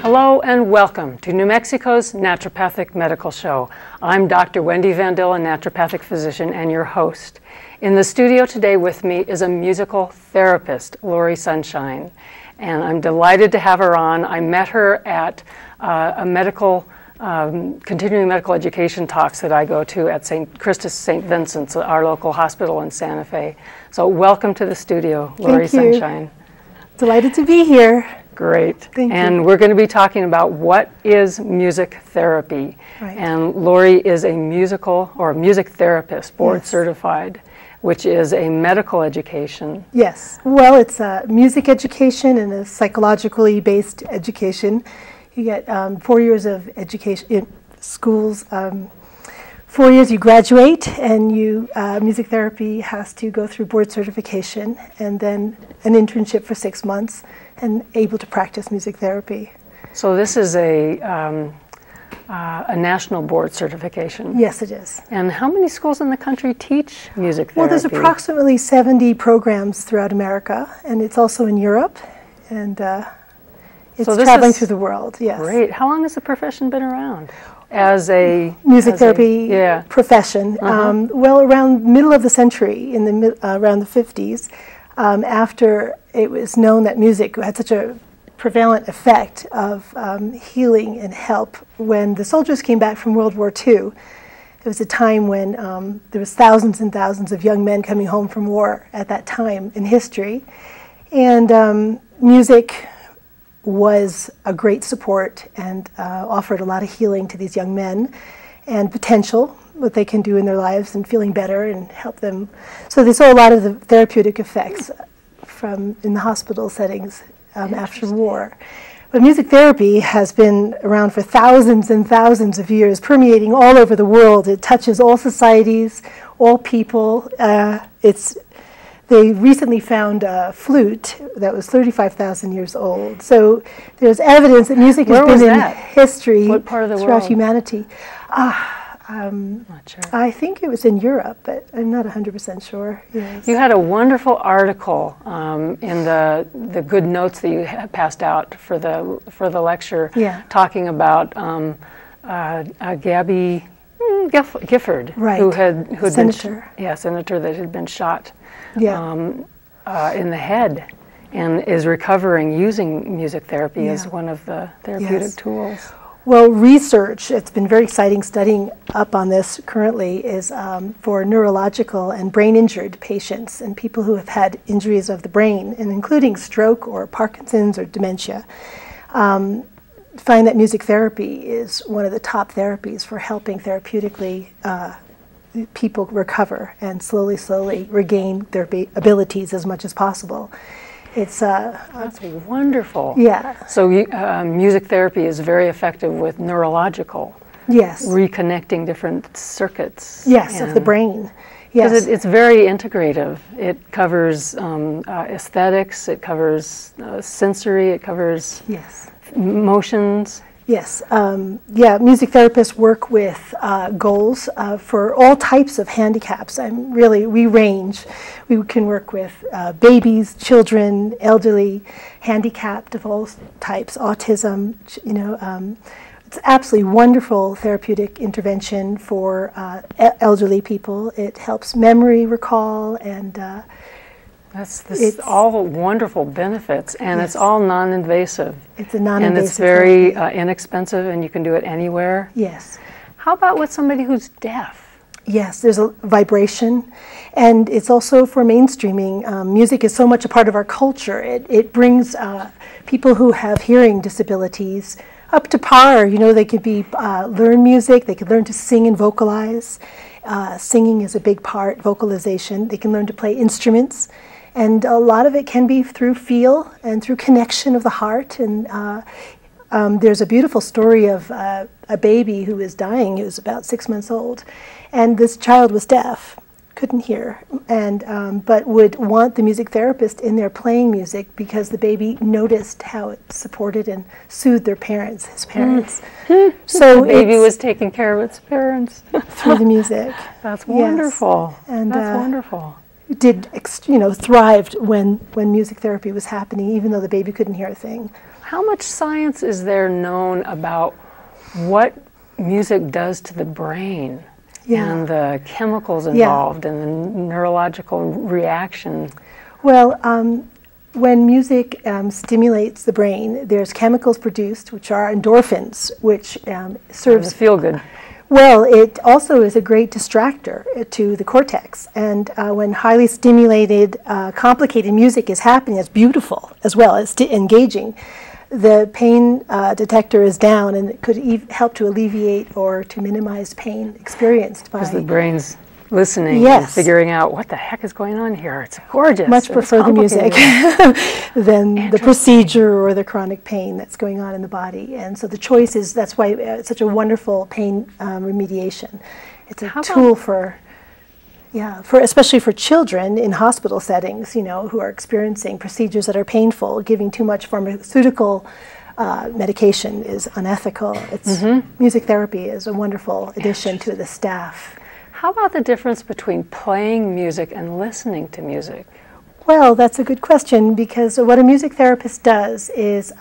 Hello and welcome to New Mexico's Naturopathic Medical Show. I'm Dr. Wendy Van Dilla, naturopathic physician and your host. In the studio today with me is a musical therapist, Lori Sunshine, and I'm delighted to have her on. I met her at a continuing medical education talks that I go to at St. Christus St. Vincent's, our local hospital in Santa Fe. So welcome to the studio, Lori Sunshine. Delighted to be here. Great. Thank and you. We're going to be talking about what is music therapy. Right. And Lori is a music therapist, board certified, which is a medical education. Yes. Well, it's a music education and a psychologically based education. You get 4 years of education in schools. 4 years you graduate, and music therapy has to go through board certification and then an internship for 6 months and able to practice music therapy. So this is a national board certification. Yes, it is. And how many schools in the country teach music therapy? Well, there's approximately 70 programs throughout America, and it's also in Europe, and it's traveling through the world. Yes. Great. How long has the profession been around? As a music therapy profession, well, around middle of the century, around the 50s, after it was known that music had such a prevalent effect of healing and help. When the soldiers came back from World War II, it was a time when there was thousands and thousands of young men coming home from war at that time in history, and music was a great support and offered a lot of healing to these young men and potential, what they can do in their lives and feeling better and help them. So they saw a lot of the therapeutic effects in the hospital settings after war. But music therapy has been around for thousands and thousands of years, permeating all over the world. It touches all societies, all people. They recently found a flute that was 35,000 years old. So there's evidence that music has been in history throughout humanity. I'm not sure. I think it was in Europe, but I'm not 100% sure. Yes. You had a wonderful article in the good notes that you had passed out for the lecture, talking about Gabby Gifford, right. who had Senator. Senator that had been shot in the head, and is recovering using music therapy as one of the therapeutic tools. Well, research, it's been very exciting studying up on this currently, is for neurological and brain-injured patients and people who have had injuries of the brain, and including stroke or Parkinson's or dementia. Find that music therapy is one of the top therapies for helping therapeutically people recover and slowly regain their abilities as much as possible. That's wonderful. Yeah. So music therapy is very effective with neurological. Yes. Reconnecting different circuits. Yes, of the brain. Yes. Because it's very integrative. It covers aesthetics, it covers sensory, it covers motions. Yes, music therapists work with goals for all types of handicaps. We range. We can work with babies, children, elderly, handicapped of all types, autism. It's absolutely wonderful therapeutic intervention for elderly people. It helps memory recall and. It's all wonderful benefits, and it's all non-invasive. It's a non-invasive. And it's very inexpensive, and you can do it anywhere. Yes. How about with somebody who's deaf? Yes, there's a vibration, and it's also for mainstreaming. Music is so much a part of our culture. It brings people who have hearing disabilities up to par. They could learn music, they could learn to sing and vocalize. Singing is a big part, vocalization. They can learn to play instruments. And a lot of it can be through feel and through connection of the heart. And there's a beautiful story of a baby who was dying. He was about 6 months old. And this child was deaf, couldn't hear, and but would want the music therapist in there playing music because the baby noticed how it supported and soothed his parents. So the baby was taking care of its parents. Through the music. That's wonderful. Yes. And, that's wonderful. thrived when music therapy was happening, even though the baby couldn't hear a thing. How much science is there known about what music does to the brain and the chemicals involved and the neurological reaction? Well, when music stimulates the brain, there's chemicals produced, which are endorphins, which serves... feel good. Well, it also is a great distractor to the cortex. And when highly stimulated, complicated music is happening, it's beautiful as well as engaging. The pain detector is down, and it could help to alleviate or to minimize pain experienced by... Because the brain's listening and figuring out what the heck is going on here. It's gorgeous. Much prefer the music than the procedure or the chronic pain that's going on in the body. And so the choice is, that's why it's such a wonderful pain remediation. It's a tool for especially for children in hospital settings, who are experiencing procedures that are painful. Giving too much pharmaceutical medication is unethical. Music therapy is a wonderful addition to the staff. How about the difference between playing music and listening to music? Well, that's a good question, because what a music therapist does is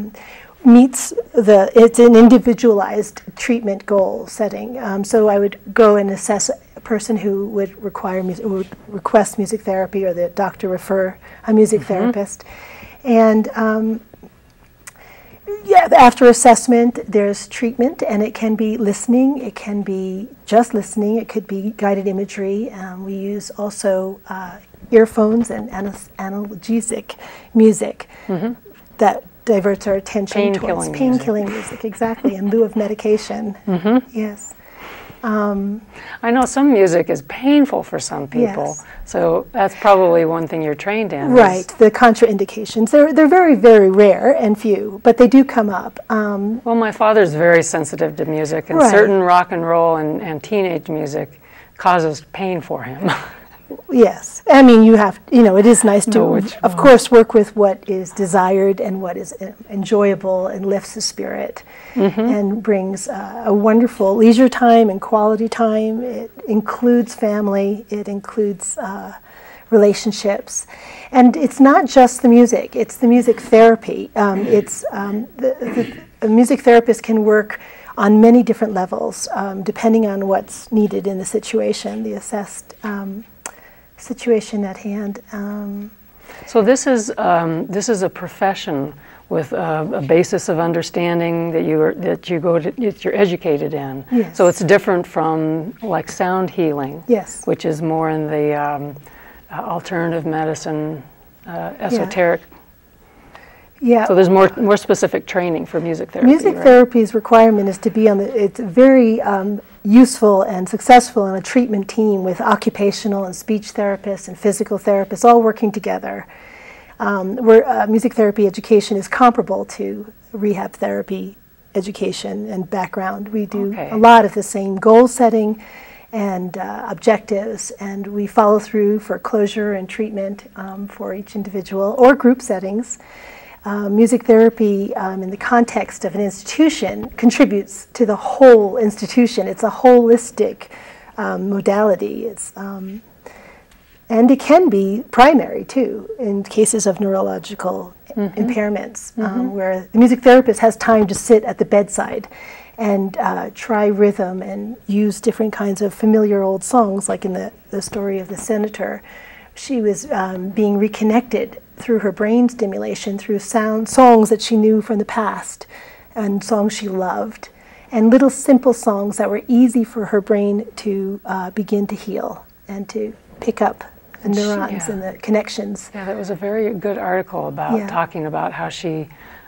it's an individualized treatment goal setting. So I would go and assess a person who would request music therapy, or the doctor refer a music therapist. And after assessment, there's treatment, and it can be listening, it can be just listening, it could be guided imagery. We use also earphones and analgesic music that diverts our attention towards pain-killing music, exactly, in lieu of medication. Yes. I know some music is painful for some people, so that's probably one thing you're trained in. Right, the contraindications. They're very, very rare and few, but they do come up. Well, my father's very sensitive to music, and certain rock and roll and teenage music causes pain for him. Yes, I mean, you have, it is nice to, of course, work with what is desired and what is enjoyable and lifts the spirit and brings a wonderful leisure time and quality time. It includes family, it includes relationships. And it's not just the music, it's the music therapy. The music therapist can work on many different levels, depending on what's needed in the situation, the assessed situation at hand. So this is a profession with a basis of understanding that you're educated in. Yes. So it's different from like sound healing, which is more in the alternative medicine, esoteric. Yeah. So there's more specific training for music therapy. Music therapy's requirement is to be it's very useful and successful on a treatment team with occupational and speech therapists and physical therapists all working together. Where music therapy education is comparable to rehab therapy education and background. We do a lot of the same goal setting and objectives, and we follow through for closure and treatment for each individual or group settings. Music therapy in the context of an institution contributes to the whole institution. It's a holistic modality. And it can be primary too in cases of neurological impairments, where the music therapist has time to sit at the bedside and try rhythm and use different kinds of familiar old songs, like in the story of the senator. She was being reconnected through her brain stimulation, through songs that she knew from the past, and songs she loved, and little simple songs that were easy for her brain to begin to heal and to pick up the neurons and the connections. Yeah, that was a very good article about talking about how she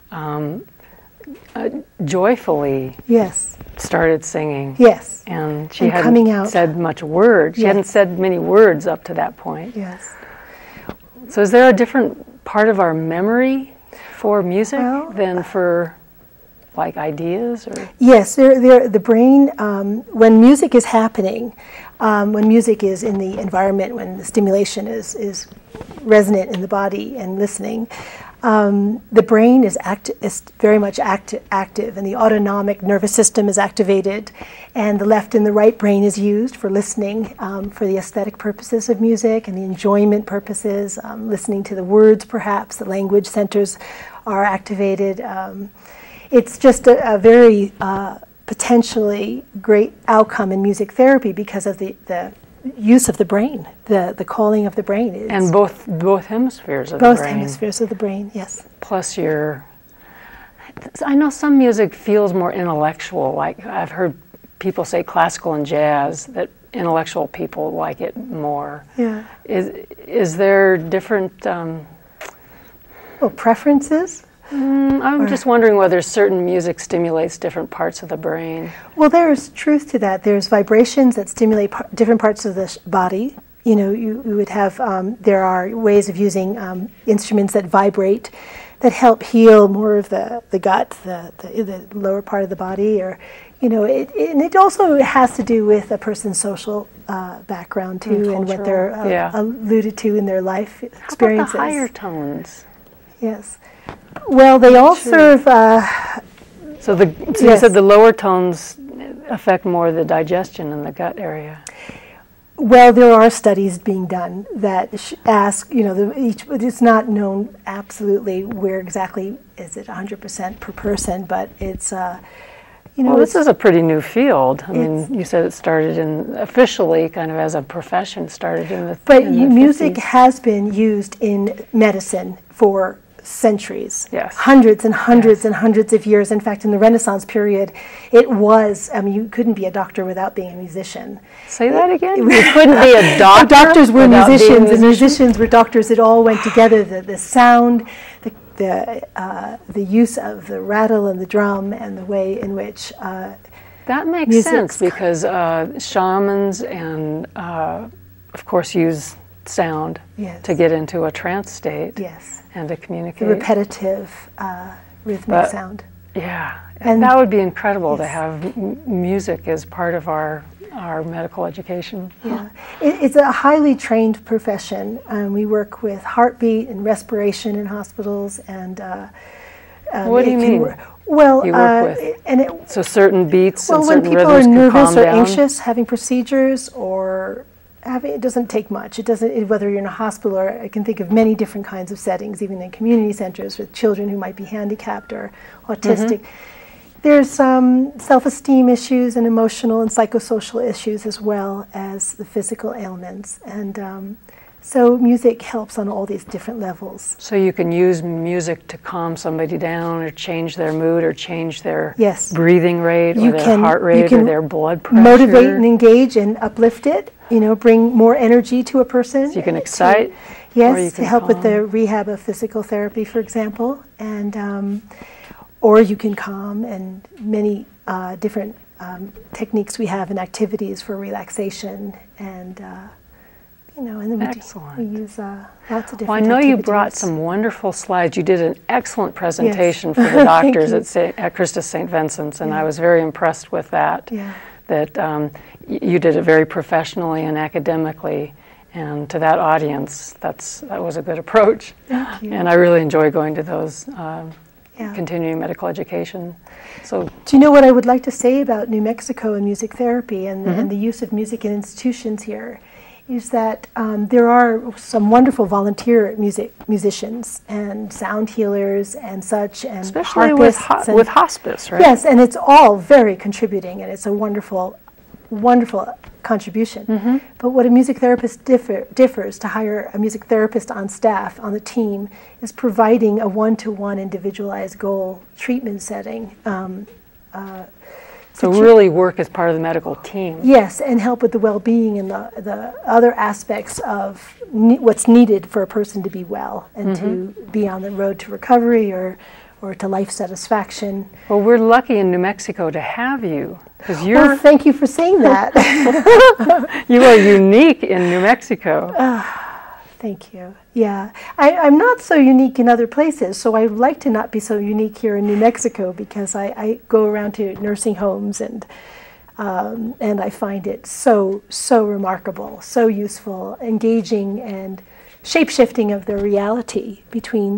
joyfully started singing. Yes. And she hadn't said much words. She hadn't said many words up to that point. Yes. So is there a different part of our memory for music than for like ideas? Or? Yes, the brain, when music is happening, when music is in the environment, when the stimulation is resonant in the body and listening, the brain is very much active, and the autonomic nervous system is activated, and the left and the right brain is used for listening, for the aesthetic purposes of music and the enjoyment purposes, listening to the words perhaps. The language centers are activated. It's just a very potentially great outcome in music therapy because of the use of the brain, the calling of the brain. And both hemispheres of the brain. Both hemispheres of the brain, yes. Plus I know some music feels more intellectual, like I've heard people say classical and jazz, that intellectual people like it more. Yeah. Is there different... preferences? I'm just wondering whether certain music stimulates different parts of the brain. Well, there's truth to that. There's vibrations that stimulate different parts of the body. You know, you would have, there are ways of using instruments that vibrate, that help heal more of the gut, the lower part of the body, or, you know, and it also has to do with a person's social background too, and what they're alluded to in their life experiences. How about the higher tones? Yes. Well, they all serve... So you said the lower tones affect more the digestion in the gut area. Well, there are studies being done that ask, you know, it's not known absolutely where exactly is it 100% per person, but it's, you know... Well, this is a pretty new field. I mean, you said it started officially, kind of as a profession, started in the But in the music 50s. has been used in medicine for centuries, yes. Hundreds and hundreds and hundreds of years. In fact, in the Renaissance period, it was, I mean, you couldn't be a doctor without being a musician. Say that again? You couldn't be a doctor? Doctors were musicians, and musician? musicians were doctors. It all went together, the sound, the use of the rattle and the drum, and the way in which that makes sense, because shamans and, of course, use sound to get into a trance state. Yes. And to communicate. The repetitive rhythmic sound. Yeah, and that would be incredible to have music as part of our medical education. Yeah, it's a highly trained profession. We work with heartbeat and respiration in hospitals, and what do you mean? Well, you work with so certain beats and certain rhythms can calm down. Well, when people are nervous or anxious, having procedures or it doesn't take much. It doesn't, whether you're in a hospital, or I can think of many different kinds of settings, even in community centers with children who might be handicapped or autistic. There's self-esteem issues and emotional and psychosocial issues, as well as the physical ailments. And so music helps on all these different levels. So you can use music to calm somebody down, or change their mood, or change their breathing rate, or their heart rate, or their blood pressure. Motivate and engage and uplift it, you know, bring more energy to a person. So you can excite? Yes, to help with the rehab of physical therapy, for example. And or you can calm, and many different techniques we have and activities for relaxation, and you know, and then we use lots of different Well, I know you brought some wonderful slides. You did an excellent presentation for the doctors at Christus St. Vincent's, and I was very impressed with that. Yeah. That you did it very professionally and academically, and to that audience, that was a good approach. Thank you. And I really enjoy going to those continuing medical education. So, do you know what I would like to say about New Mexico and music therapy and the use of music in institutions here? Is that there are some wonderful volunteer musicians and sound healers and such, and especially with hospice, right? Yes, and it's all very contributing, and it's a wonderful, wonderful contribution. But what a music therapist differs to hire a music therapist on staff, on the team, is providing a one-to-one individualized goal treatment setting. So really work as part of the medical team. Yes, and help with the well-being and the other aspects of what's needed for a person to be well and to be on the road to recovery or to life satisfaction. Well, we're lucky in New Mexico to have you, because you're... Well, thank you for saying that. You are unique in New Mexico. Thank you. Yeah, I'm not so unique in other places, so I would like to not be so unique here in New Mexico, because I go around to nursing homes and I find it so remarkable, so useful, engaging, and shape-shifting of the reality between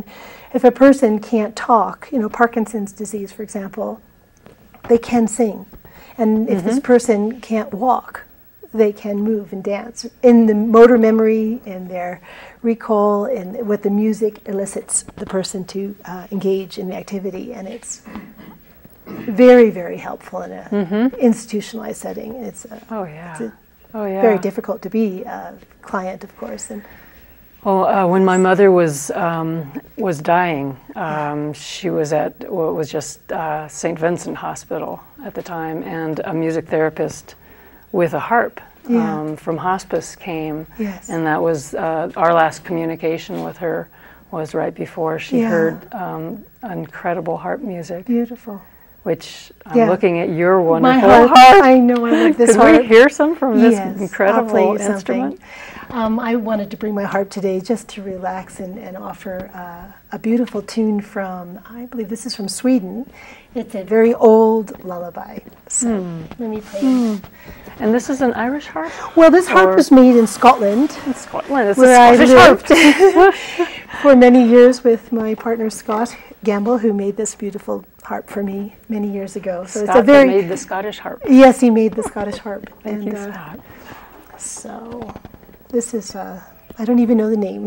if a person can't talk, you know, Parkinson's disease, for example, they can sing. And if this person can't walk, they can move and dance. In the motor memory, in their recall, in what the music elicits the person to engage in the activity. And it's very, very helpful in an institutionalized setting. It's very difficult to be a client, of course. And when my mother was dying, she was at what was just St. Vincent Hospital at the time, and a music therapist with a harp from hospice came, and that was our last communication with her was right before she heard incredible harp music. Beautiful. Which I'm looking at your wonderful harp. harp. I know, I love this Could harp. we hear some from this incredible I'll play you instrument? I wanted to bring my harp today just to relax and offer a beautiful tune from, I believe this is from Sweden. It's a very old lullaby. So let me play it. And this is an Irish harp? Well, this harp was made in Scotland. In Scotland, it's where a Scottish I lived for many years with my partner Scott Gamble, who made this beautiful harp for me many years ago. So Scott it's a very made the Scottish harp. Yes, he made the Scottish harp. Thank you, Scott. So this is I don't even know the name.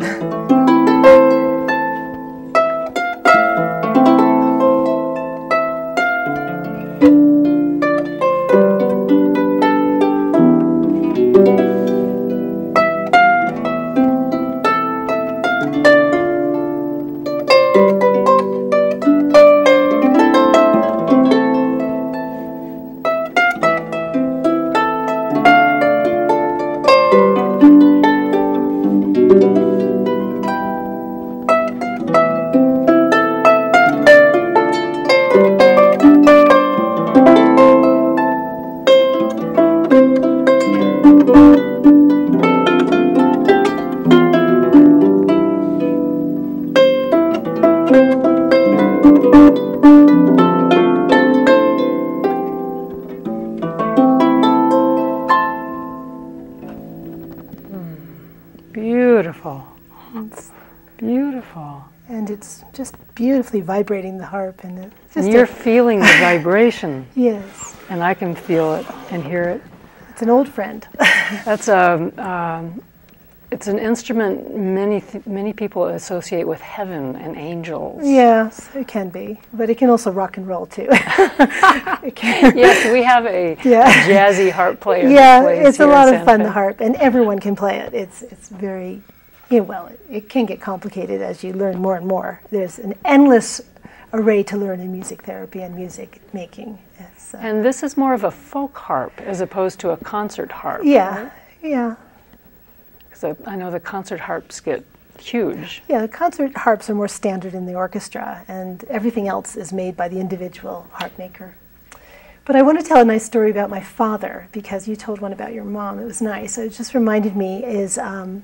Beautiful. It's beautiful. And it's just beautifully vibrating the harp. And you're feeling the vibration. Yes. And I can feel it and hear it. It's an old friend. That's it's an instrument many people associate with heaven and angels. Yes, it can be, but it can also rock and roll too. Yes, we have a jazzy harp player. Yeah, it's a lot of fun, the harp, and everyone can play it. It's very, well, it can get complicated as you learn more and more. There's an endless array to learn in music therapy and music making. And this is more of a folk harp as opposed to a concert harp. Yeah, right? Yeah. So I know the concert harps get huge. Yeah, the concert harps are more standard in the orchestra, and everything else is made by the individual harp maker. But I want to tell a nice story about my father, because you told one about your mom. It was nice. It just reminded me is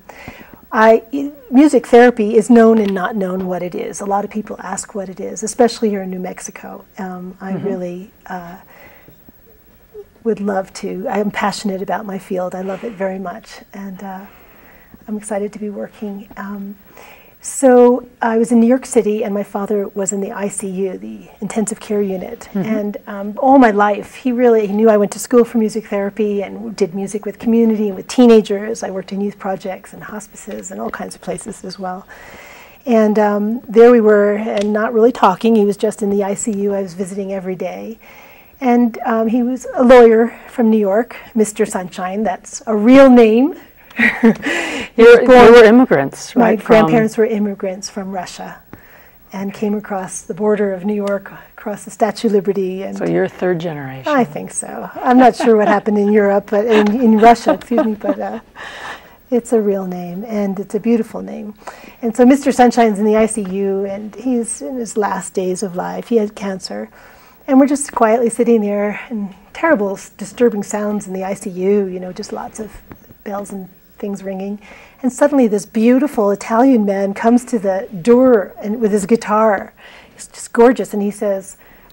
music therapy is known and not known what it is. A lot of people ask what it is, especially here in New Mexico. I really would love to. I'm passionate about my field. I love it very much, and I'm excited to be working. So I was in New York City, and my father was in the ICU, the intensive care unit. And all my life, he knew I went to school for music therapy and did music with community and with teenagers. I worked in youth projects and hospices and all kinds of places as well. And there we were, and not really talking. He was just in the ICU. I was visiting every day. And he was a lawyer from New York, Mr. Sunshine. That's a real name. You were immigrants, right? My grandparents were immigrants from Russia and came across the border of New York, across the Statue of Liberty. And so you're third generation. I think so. I'm not sure what happened in Europe, but in Russia, excuse me, but it's a real name, and it's a beautiful name. And so Mr. Sunshine's in the ICU, and he's in his last days of life. He had cancer. And we're just quietly sitting there, and terrible, disturbing sounds in the ICU, just lots of bells and things ringing. And suddenly this beautiful Italian man comes to the door and with his guitar. It's just gorgeous. And he says,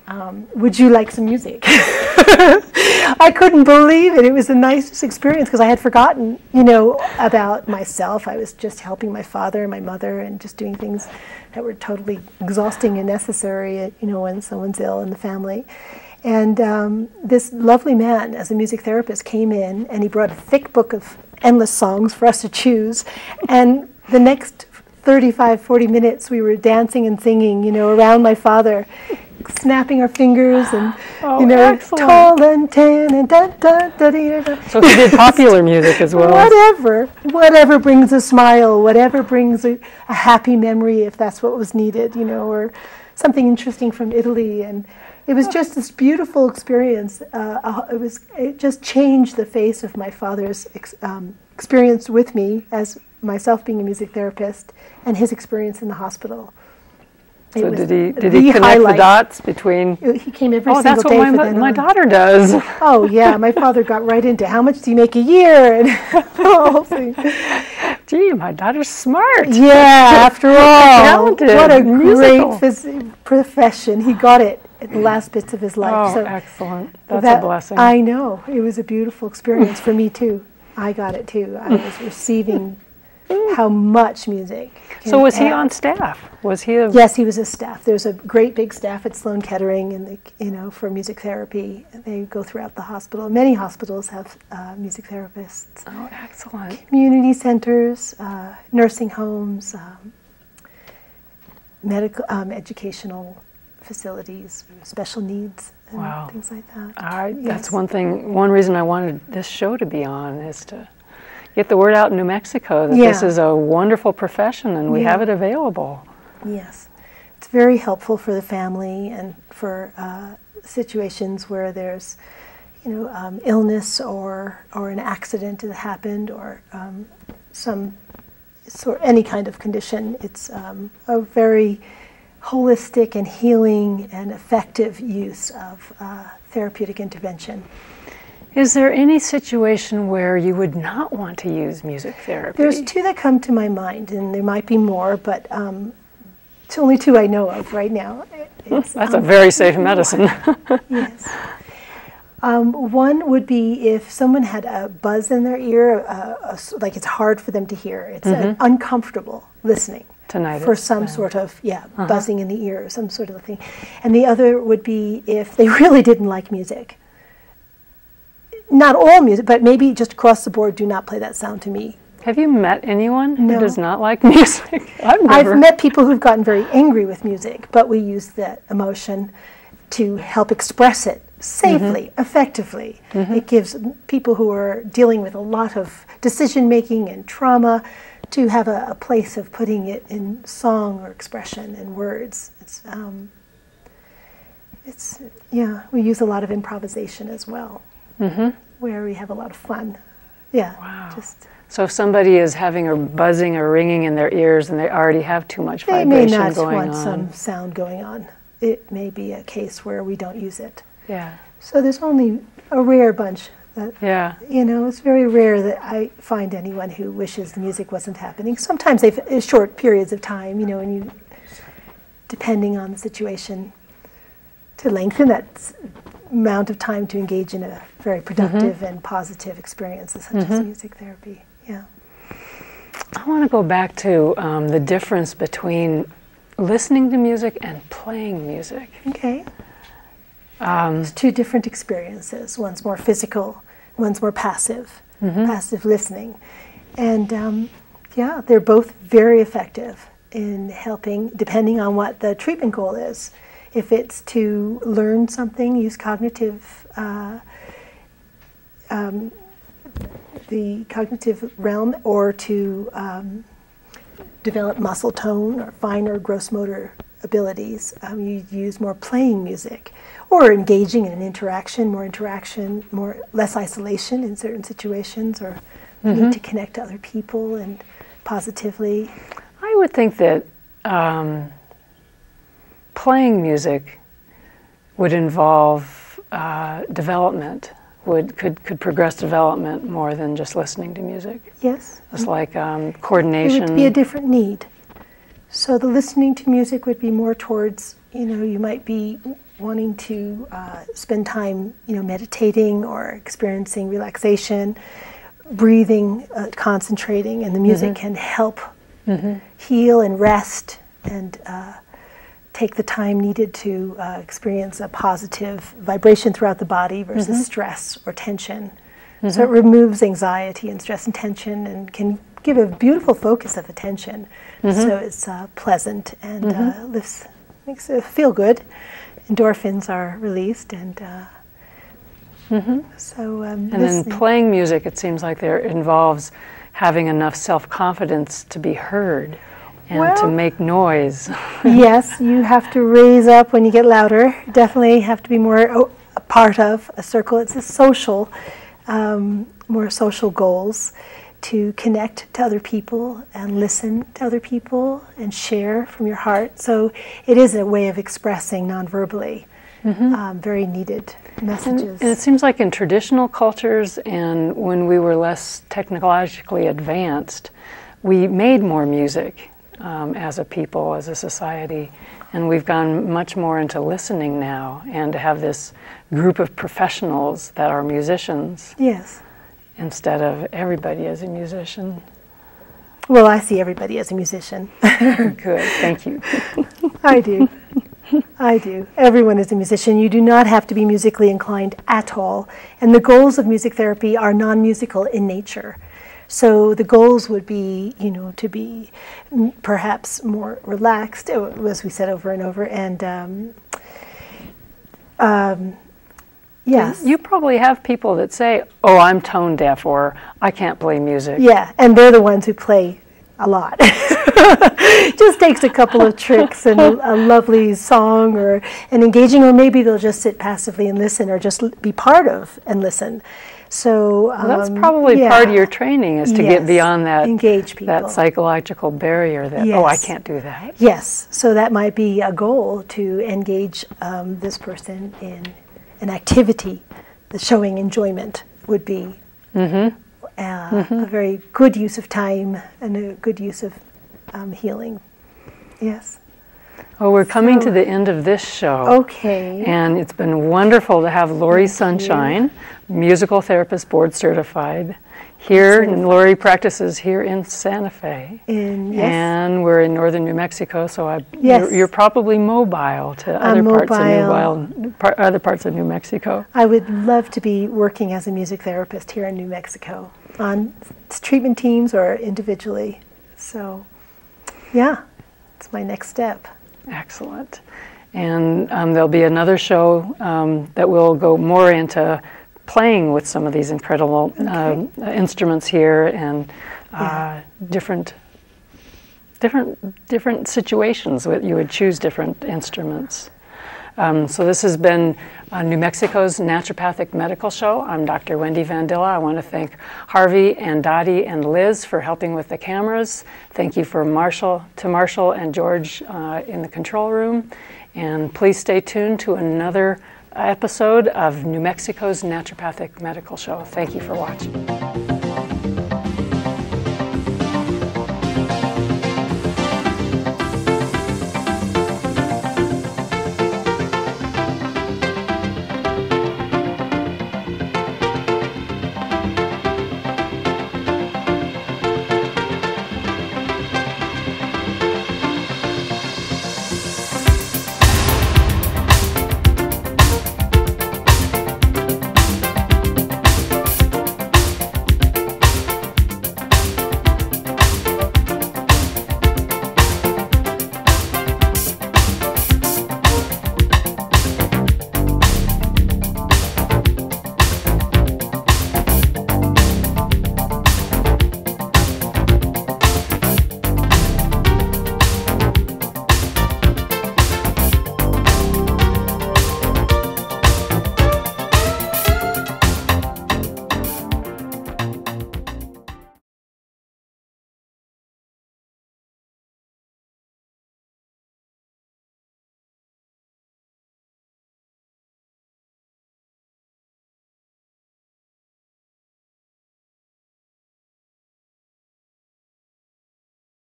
would you like some music? I couldn't believe it. It was the nicest experience because I had forgotten, about myself. I was just helping my father and my mother and just doing things that were totally exhausting and necessary, when someone's ill in the family. And this lovely man, as a music therapist, came in and he brought a thick book of endless songs for us to choose. And the next 35, 40 minutes we were dancing and singing, around my father, snapping our fingers and, tall and tan and da-da-da-da-da. So he did popular music as well. Whatever brings a smile, whatever brings a happy memory, if that's what was needed, or something interesting from Italy. And it was just this beautiful experience. It just changed the face of my father's experience with me as myself being a music therapist and his experience in the hospital. So did he connect the dots between? He came every single day. That's what my daughter does. Oh yeah, my father got right into how much do you make a year and the whole thing. Gee, my daughter's smart. Yeah, after all, talented, what a musical. great profession. He got it at the last bits of his life. Oh, so excellent. That's a blessing. I know. It was a beautiful experience for me too. I got it too. I was receiving how much music. So was he on staff? Was he? Yes, he was a staff. There's a great big staff at Sloan Kettering, and for music therapy. They go throughout the hospital. Many hospitals have music therapists. Oh, excellent. Community centers, nursing homes, medical, educational facilities, special needs, and things like that. That's one reason I wanted this show to be on, is to get the word out in New Mexico that this is a wonderful profession and we have it available. Yes. It's very helpful for the family and for situations where there's, illness or an accident that happened or any kind of condition. It's a very holistic and healing and effective use of therapeutic intervention. Is there any situation where you would not want to use music therapy? There's two that come to my mind, and there might be more, but it's only two I know of right now. That's a very safe medicine. Yes. One would be if someone had a buzz in their ear, like it's hard for them to hear. It's uncomfortable listening. Tinnitus. For some sort of, buzzing in the ear or some sort of thing. And the other would be if they really didn't like music. Not all music, but maybe just across the board, do not play that sound to me. Have you met anyone who does not like music? I've met people who've gotten very angry with music, but we use that emotion to help express it safely, effectively. It gives people who are dealing with a lot of decision-making and trauma to have a place of putting it in song or expression and words. We use a lot of improvisation as well. Where we have a lot of fun. Yeah. Wow. So if somebody is having a buzzing or ringing in their ears and they already have too much vibration going on. They may not want some sound going on. It may be a case where we don't use it. Yeah. So there's only a rare bunch that, it's very rare that I find anyone who wishes the music wasn't happening. Sometimes they've short periods of time, and you, depending on the situation, to lengthen that amount of time to engage in a very productive and positive experience such as music therapy. Yeah. I want to go back to the difference between listening to music and playing music. Okay. It's two different experiences. One's more physical, one's more passive, passive listening. And they're both very effective in helping, depending on what the treatment goal is. If it's to learn something, use cognitive, the cognitive realm, or to develop muscle tone or fine or gross motor abilities, you use more playing music, or engaging in an interaction, less isolation in certain situations, or need to connect to other people and positively. I would think that playing music would involve development, could progress development more than just listening to music. Yes. It's like coordination. It would be a different need. So the listening to music would be more towards, you might be wanting to spend time, meditating or experiencing relaxation, breathing, concentrating, and the music can help heal and rest and take the time needed to experience a positive vibration throughout the body versus stress or tension. So it removes anxiety and stress and tension and can give a beautiful focus of attention. So it's pleasant and makes it feel good. Endorphins are released and so and then playing music, it seems like there involves having enough self-confidence to be heard and to make noise. Yes, you have to raise up when you get louder. Definitely have to be more a part of a circle. It's a social, more social goals to connect to other people and listen to other people and share from your heart. So it is a way of expressing non-verbally very needed messages. And it seems like in traditional cultures and when we were less technologically advanced, we made more music as a people, as a society, and we've gone much more into listening now and to have this group of professionals that are musicians. Yes. Instead of everybody as a musician. Well, I see everybody as a musician. Good, thank you. I do. I do. Everyone is a musician. You do not have to be musically inclined at all. And the goals of music therapy are non-musical in nature. So the goals would be, to be perhaps more relaxed, as we said over and over, and yes. You probably have people that say, oh, I'm tone deaf, or I can't play music. Yeah, and they're the ones who play a lot. Just takes a couple of tricks and a lovely song or an engaging, or maybe they'll just sit passively and listen or just be part of and listen. So that's probably part of your training is to get beyond that, engage people. That psychological barrier that, oh, I can't do that. Yes, so that might be a goal to engage this person in an activity that showing enjoyment would be a very good use of time and a good use of healing. Yes. Well, we're coming to the end of this show. Okay. And it's been wonderful to have Lori Sunshine, musical therapist board certified, here. And Lori practices here in Santa Fe. And we're in northern New Mexico, so you're probably mobile to other parts of New Mexico. I would love to be working as a music therapist here in New Mexico on treatment teams or individually. So, yeah, it's my next step. Excellent. And there'll be another show that will go more into playing with some of these incredible instruments here and different situations. You would choose different instruments. So this has been New Mexico's Naturopathic Medical Show. I'm Dr. Wendy Van Dilla. I want to thank Harvey and Dottie and Liz for helping with the cameras. Thank you to Marshall and George in the control room. And please stay tuned to another episode of New Mexico's Naturopathic Medical Show. Thank you for watching.